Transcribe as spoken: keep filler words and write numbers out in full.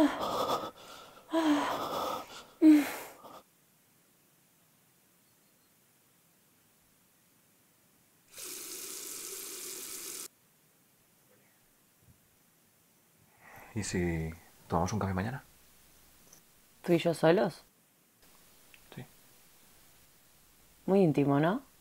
¿Y si tomamos un café mañana? ¿Tú y yo solos? Sí. Muy íntimo, ¿no?